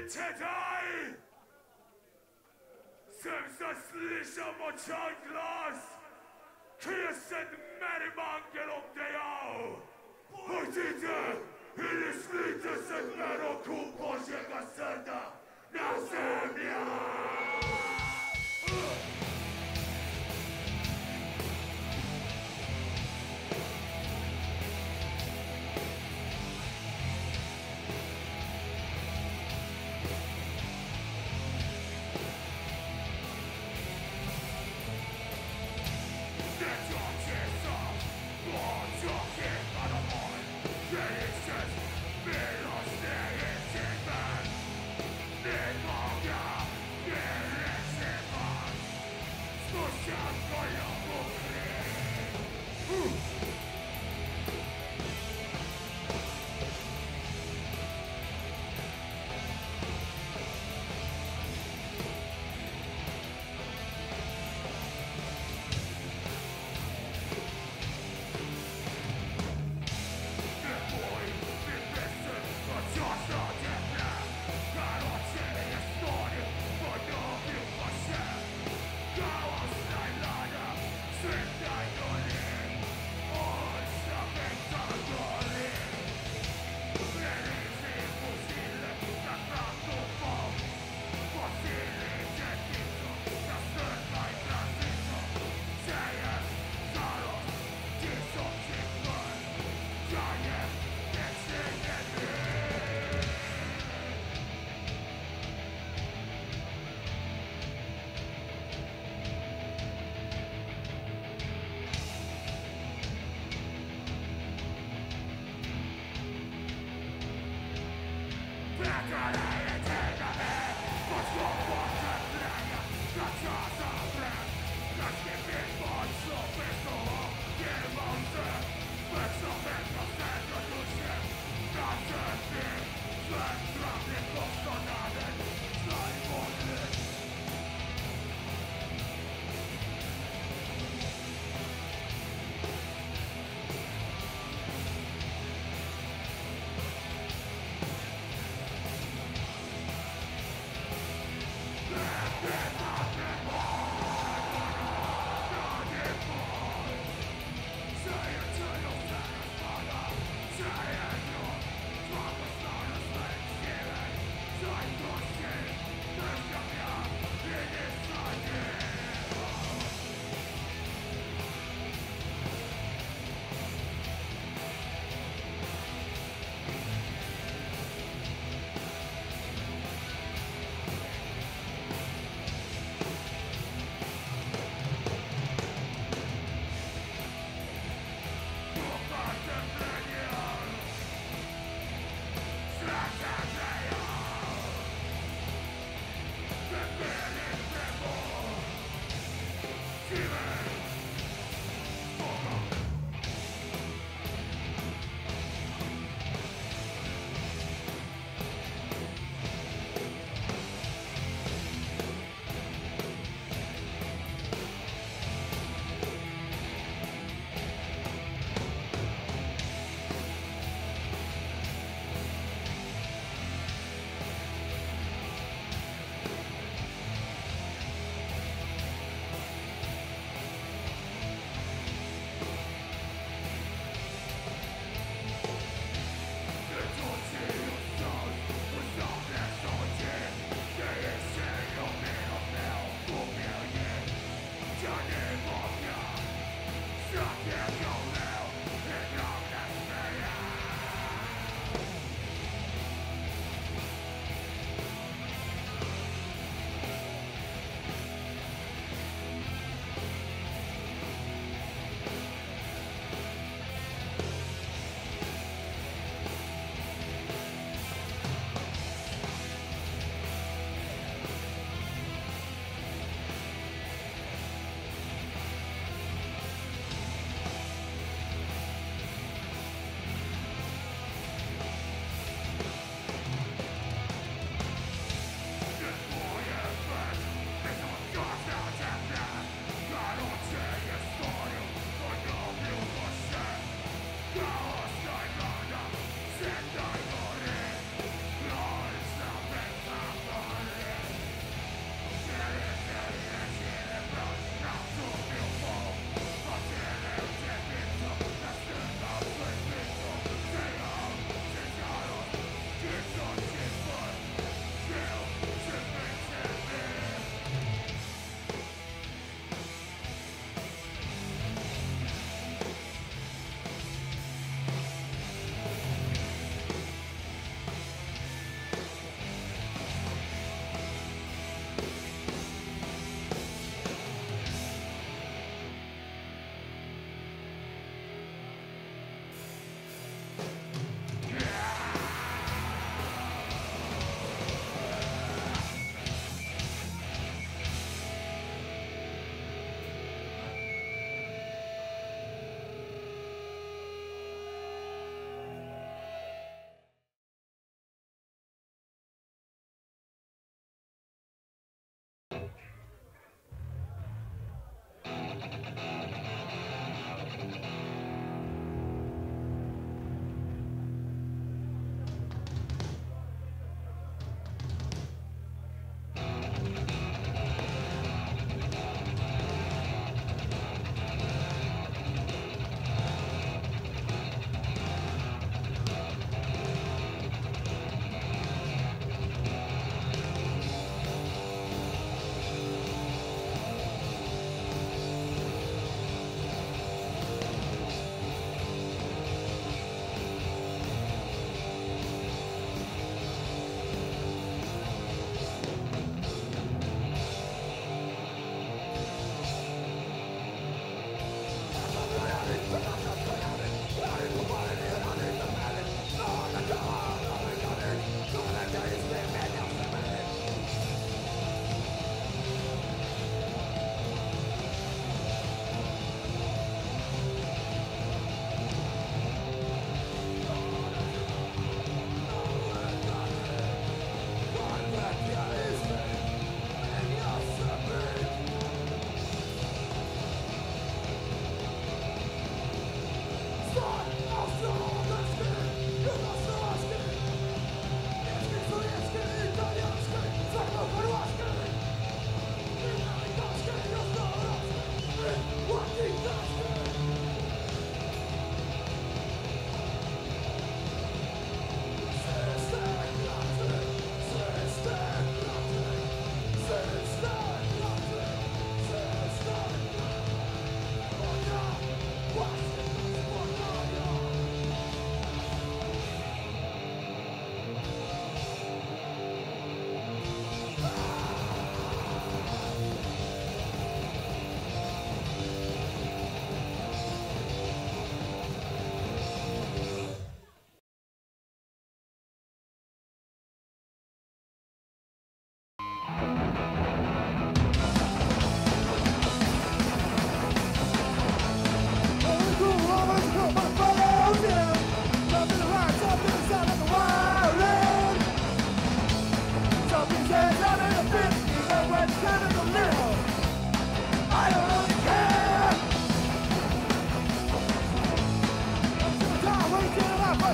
Czytaj! Jsem zaslyšel močan glas, který je před mým angelom dejal. Pojďte, i neslíte se jméno Božího srda na země!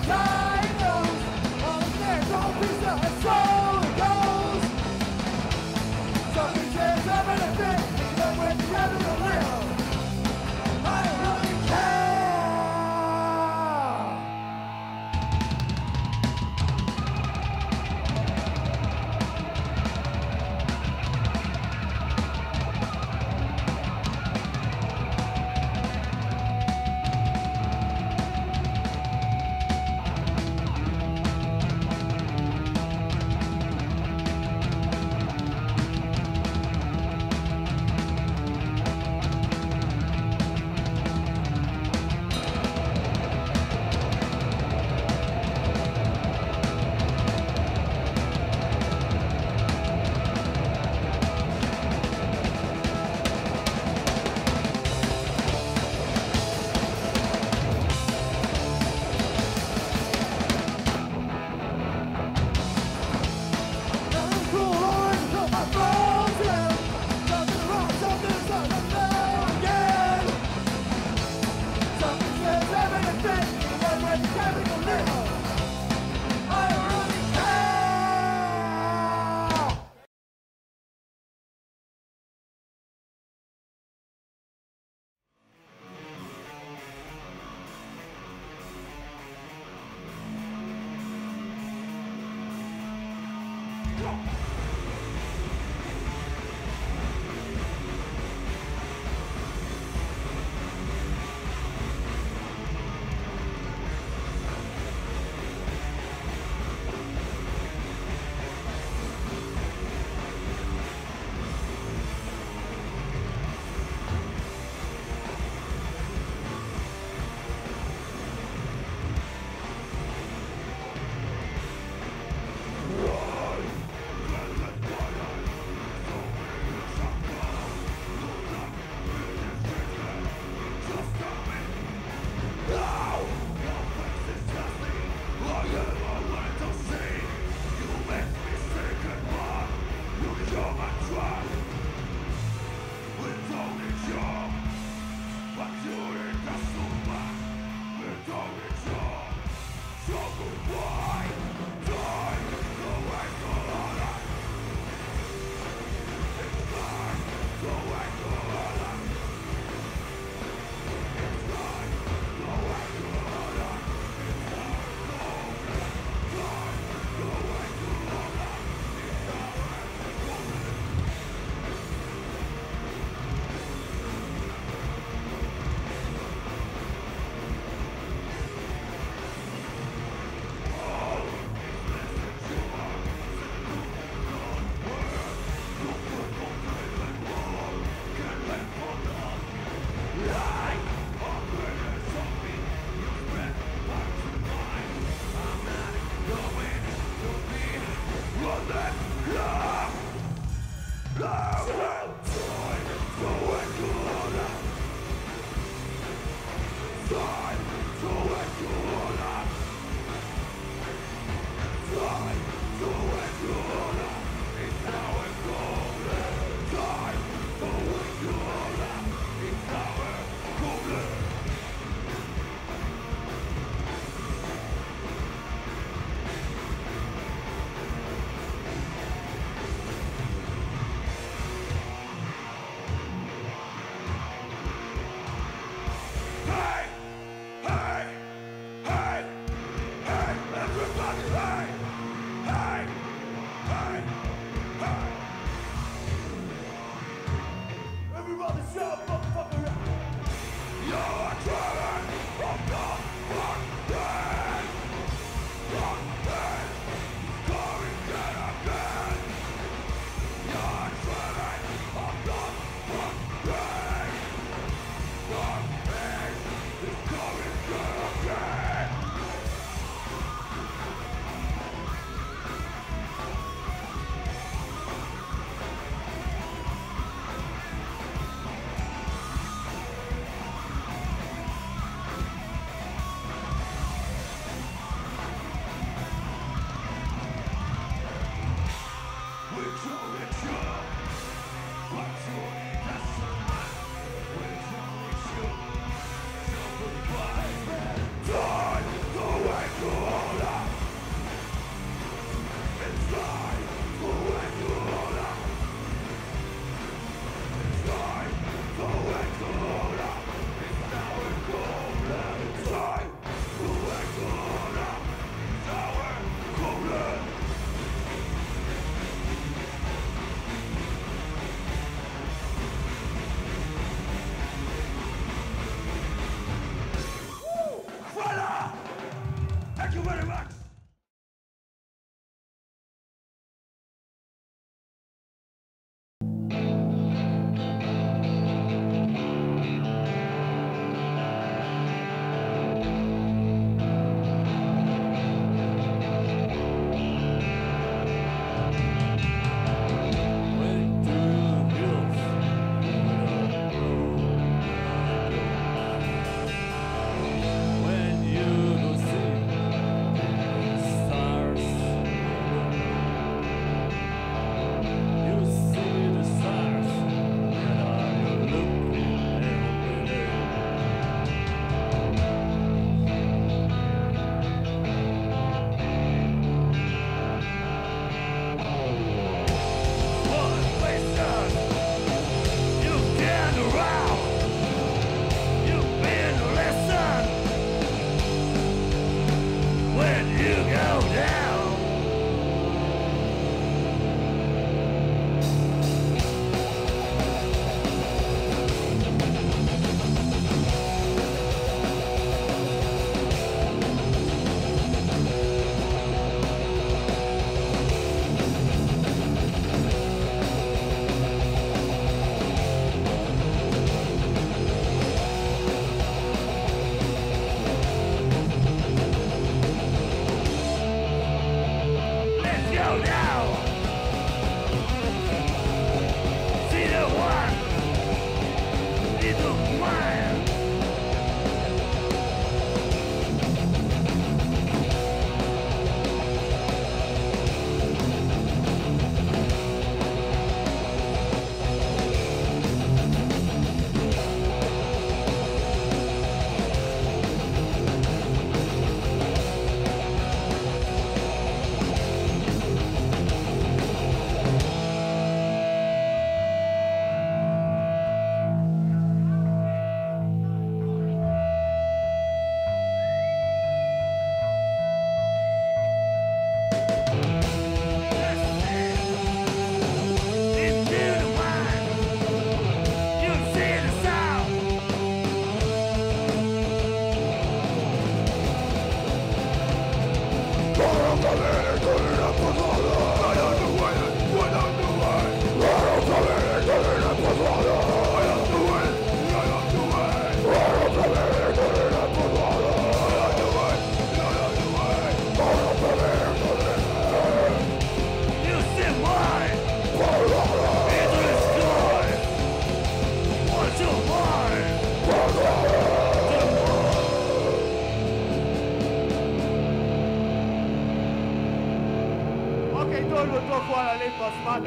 Time to wake up.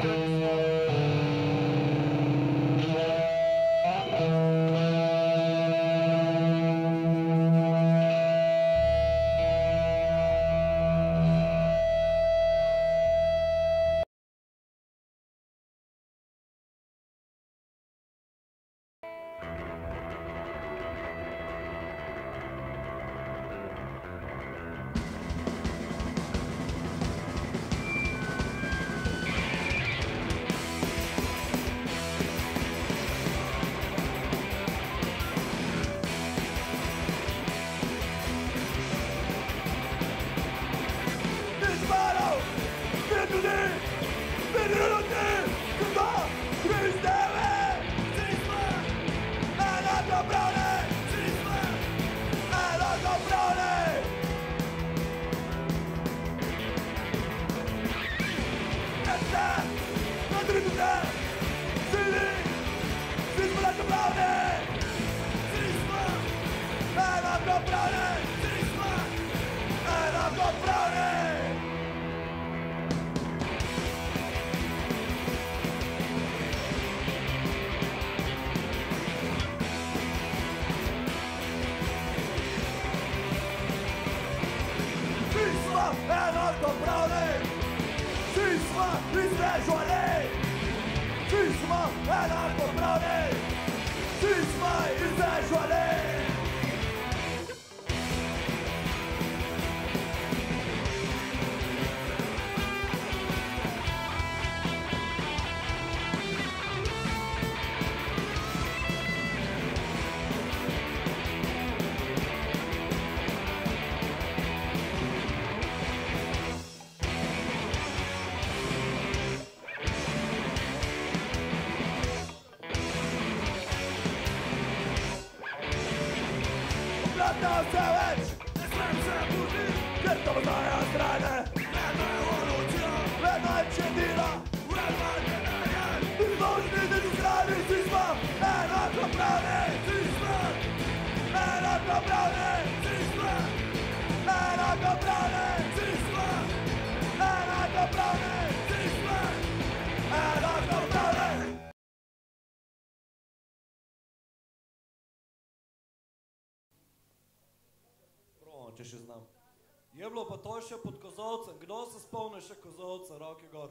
Če še znam. Je bilo pa to še pod Kozolcem. Kdo se spomne še Kozolca? Roke gor.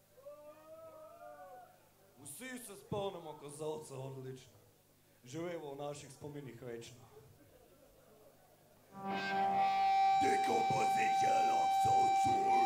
Vsi se spomnimo Kozolca, odlično. Živimo v naših spominih večno. Decomposition of social.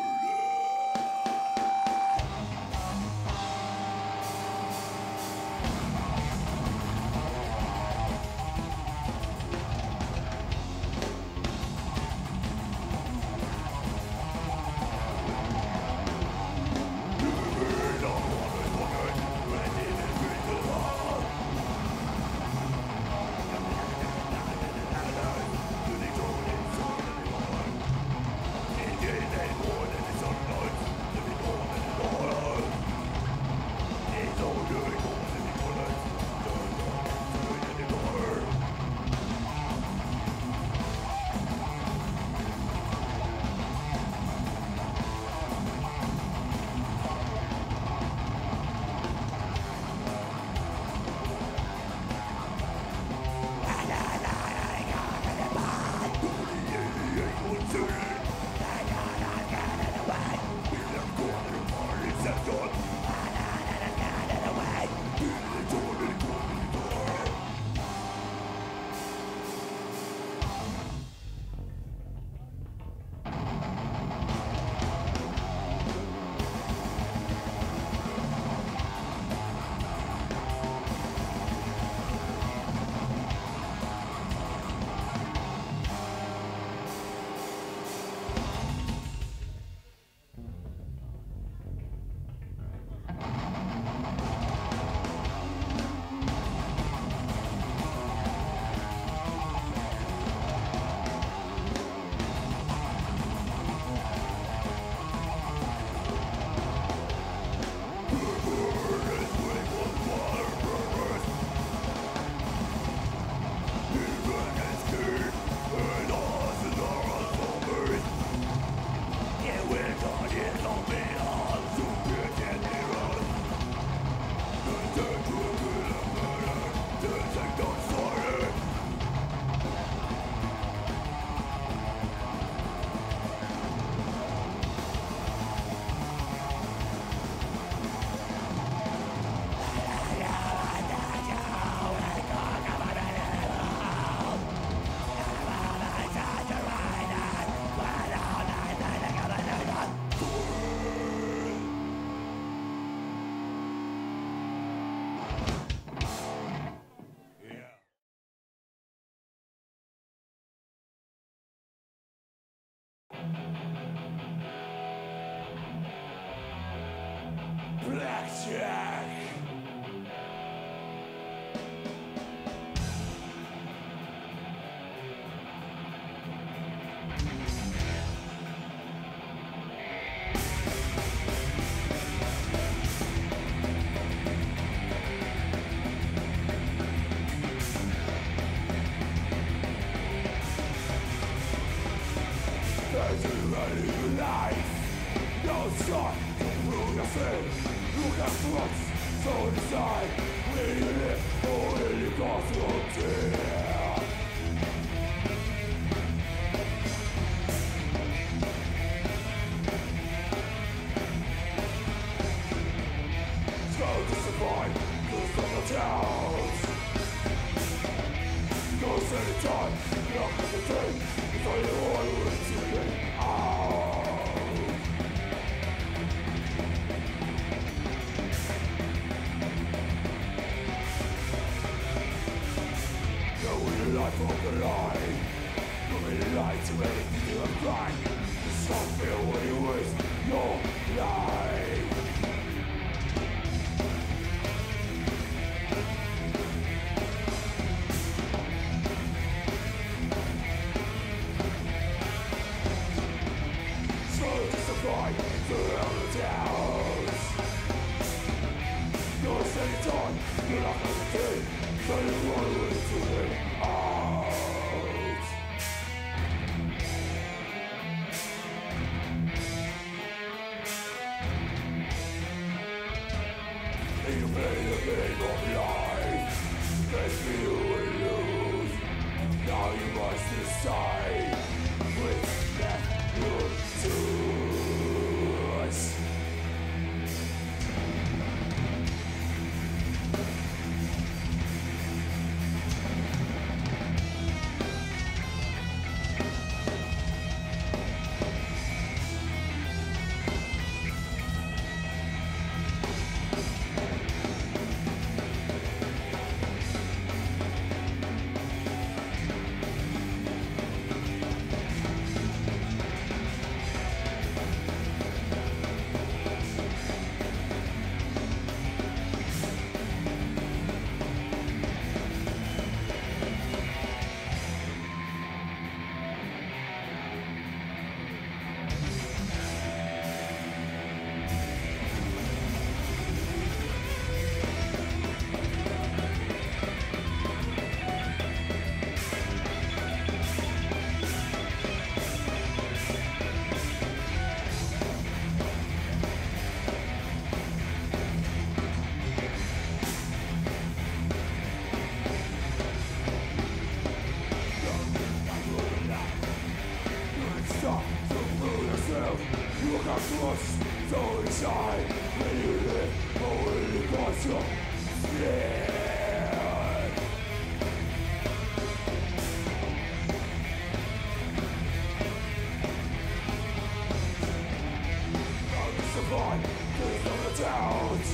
Blackjack. There's a running life. No sun to prove nothing. Look at what's so inside. Will you live or will you go through tear? Go to survive, go from the towns. Go anytime, look at the thing. It's all you want to get out. Life of the line. Don't be lied to anything you have cried. Stop feel when you waste your life. So justified to all the towns. You're setting time, you're not going to take. So you want to live out. You play the game of life. Best you will lose. Now you must decide which path you'll choose. So inside, when you live, only cause you're scared. How to survive, there's no towns.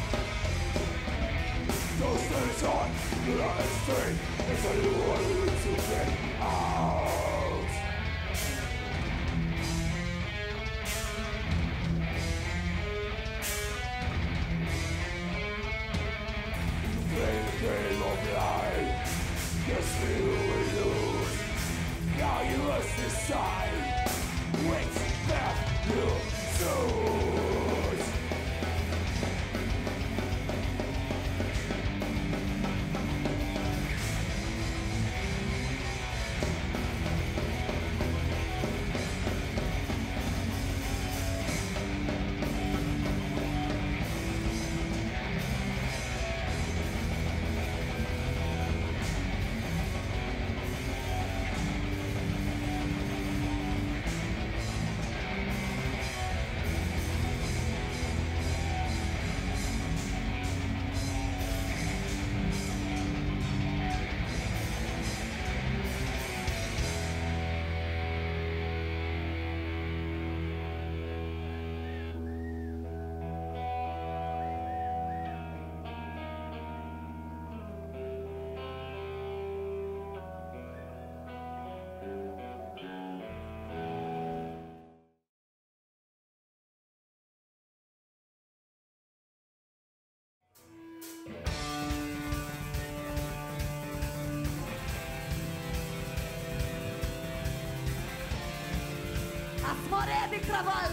Don't stand inside, you're not as straight as anyone to get out. Game of life, yes you will lose. Now you must decide which path you'll choose. Črni kraval.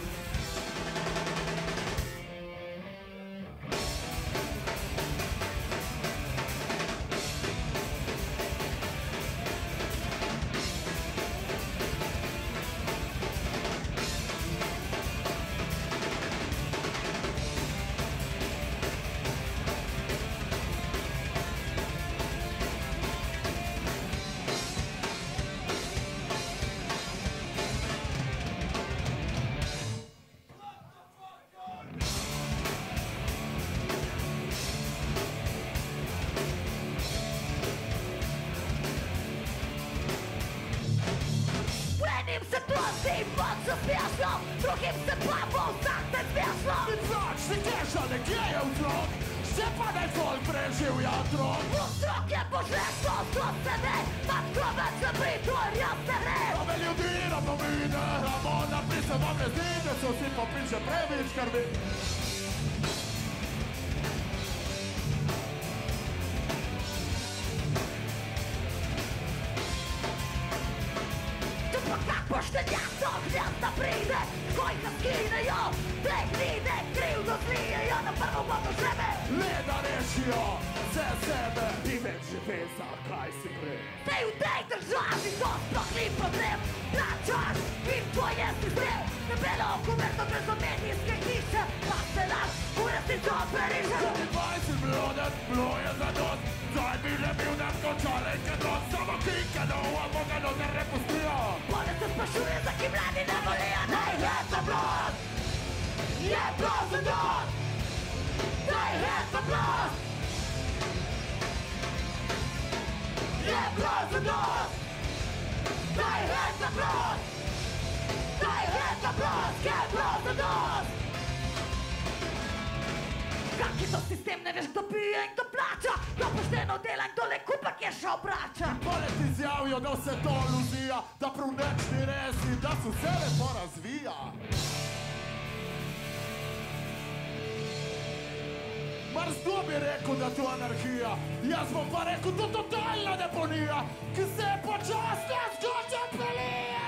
Jednim se prosim, pod so smešno, drugim se pa bo vsak te smešno. Ni plač, ni teža, nekje je vzrok, se pa naj folk preživlja drog. Vzrok je božestvo, vzrok se ne, nad krovec se pritvorja se ne. Ove ljudi ravnomine, Ramona prise vam ne zdi, da so si popil že preveč krvi. Poštenjaco gnjazda pride, koji ga skinejo, da ih vide, krivdo zlijejo na prvo vodu žebe. Le da rešijo vse sebe in več žive za kaj si prej. Sej v tej državi to sploh ni problem, plačaš in tvoje sistem. Debelo kuverto brez medijske hiše, pa se nas v resnico preriže. 20 milijonov, bilo je za dost, zdaj bi le bil nam končale kadot, samo kike do uvoga do ne repustijo. Bolje se sprašuje, za kim mladi ne volijo, naj je to blod. Je prozen dost, naj je to blod. Je prozen dost, naj je to blod. Naj je to blod, je prozen dost. Kak je to sistem, ne veš, kdo pije in kdo plača, kdo pošteno dela in kdo le kupa, ki je še obrača. Poleg izjavijo, da vse to iluzija, da prav neč ni res in da se vse lepo razvija. Mars kdo bi rekel, da to anarhija, jaz bom pa rekel, to totalna deponija, ki se počasno skoča pelije.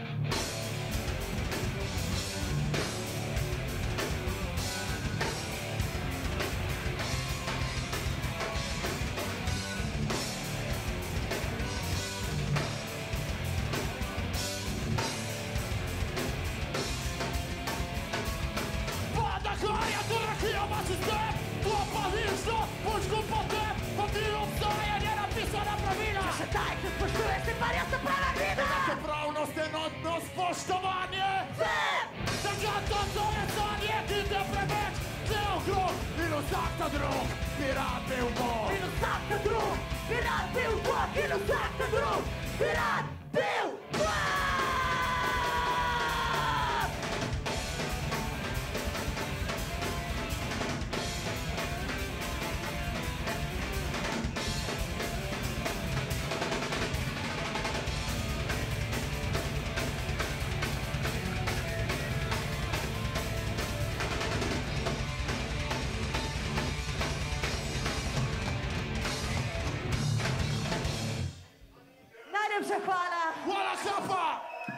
Pravnost, enotnost, spoštovanje. Takrat to zove stanje, ki te preveč vse okrog in vsak ta drug bi rad bil Bog. In vsak ta drug bi rad bil Bog. In vsak ta drug bi rad bil Bog. Najlepša hvala. Hvala klapa!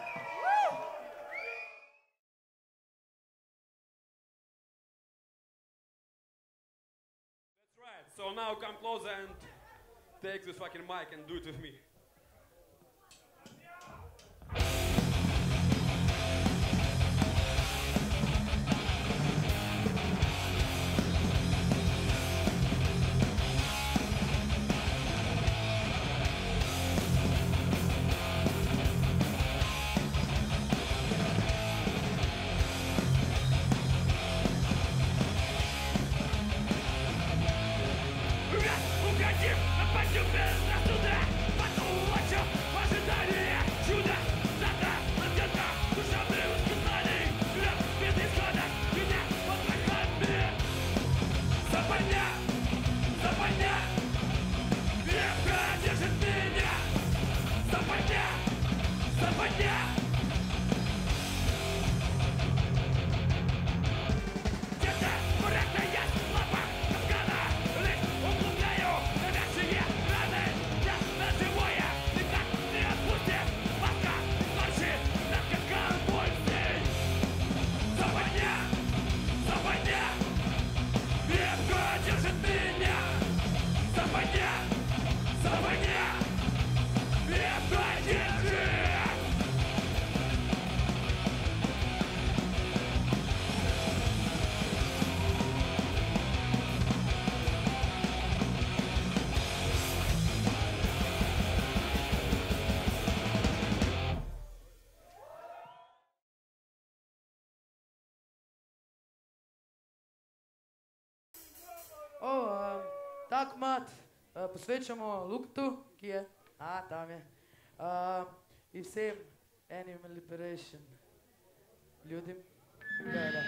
That's right, so now come closer and take this fucking mic and do it with me. Tak mat posvečamo Luktu, ki je, tam je, in vsem Animal Liberation ljudim. Gleda.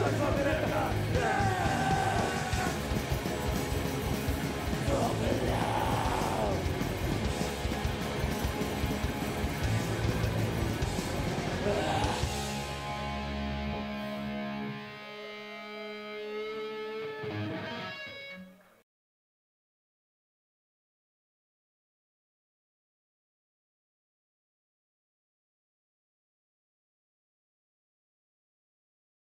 Fuck